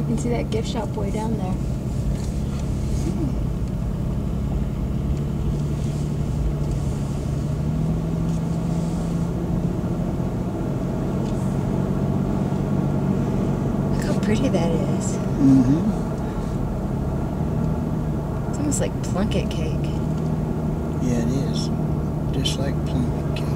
You can see that gift shop way down there. Look how pretty that is. Mm-hmm. It's almost like plunket cake. Yeah, it is. Just like plum cake.